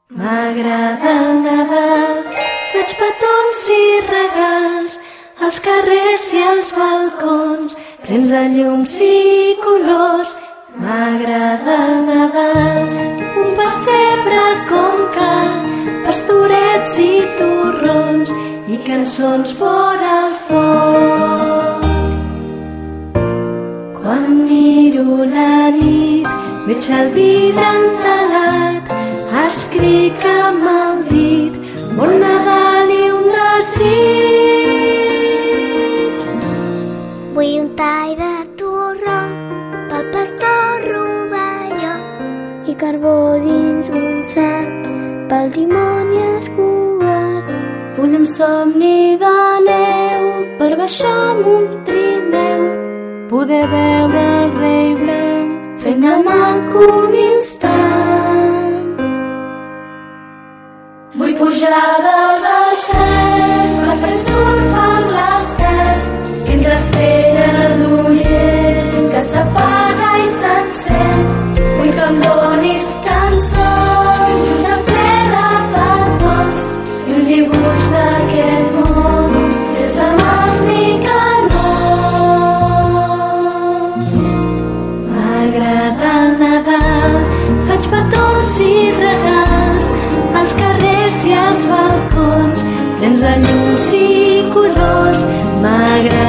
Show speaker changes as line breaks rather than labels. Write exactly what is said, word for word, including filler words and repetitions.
M'agrada el Nadal, faig petons i regals als carrers i als balcons, plens de llums i colors. M'agrada el Nadal, un pessebre com cal, pastorets i torrons i cançons fora al foc. Quan miro la nit, veig el vidre entelat, escric amb el dit, bon Nadal i un desig.
Vull un tall de torró pel pastor rovelló i carbó dins un sac pel dimoni escuat.
Vull un somni de neu per baixar amb un trineu,
poder veure el rei blanc
fent de maco un instant. Vull pujar dalt del cel per fer surf amb l'estel, que ens estella d'ullent que s'apaga i s'encén. Vull que em donis cançons i un sembler de petons i un dibuix d'aquest món sense mals ni canons.
M'agrada el Nadal, faig petons i regals als carrers i als balcons, plens de llums i colors. M'agrada